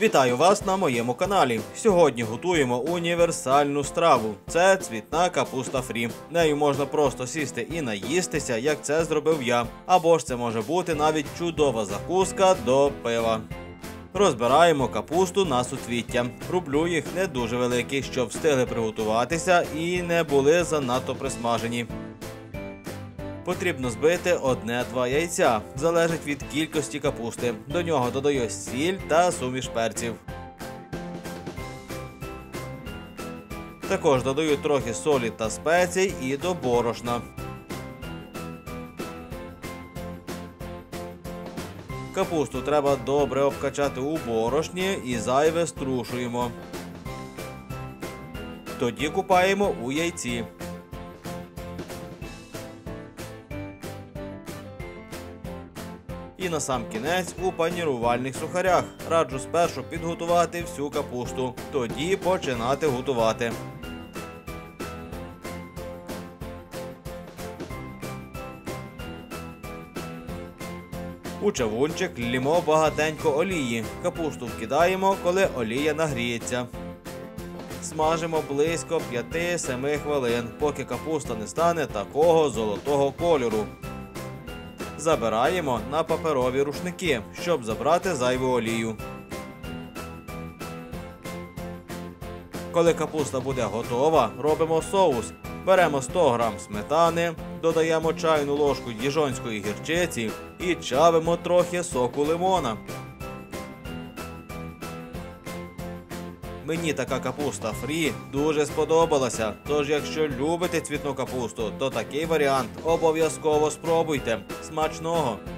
Вітаю вас на моєму каналі. Сьогодні готуємо універсальну страву. Це цвітна капуста фрі. Нею можна просто сісти і наїстися, як це зробив я. Або ж це може бути навіть чудова закуска до пива. Розбираємо капусту на суцвіття. Рублю їх не дуже великі, щоб встигли приготуватися і не були занадто присмажені. Потрібно збити 1-2 яйця, залежить від кількості капусти. До нього додаю сіль та суміш перців. Також додаю трохи солі та спецій і до борошна. Капусту треба добре обкачати у борошні і зайве струшуємо. Тоді купаємо у яйці. І насамкінець у панірувальних сухарях. Раджу спершу підготувати всю капусту, тоді починати готувати. У чавунчик ллємо багатенько олії. Капусту вкидаємо, коли олія нагріється. Смажимо близько 5-7 хвилин, поки капуста не стане такого золотого кольору. Забираємо на паперові рушники, щоб забрати зайву олію. Коли капуста буде готова, робимо соус. Беремо 100 г сметани, додаємо чайну ложку діжонської гірчиці і чавимо трохи соку лимона. Мені така капуста фрі дуже сподобалася, тож якщо любите цвітну капусту, то такий варіант обов'язково спробуйте. Смачного!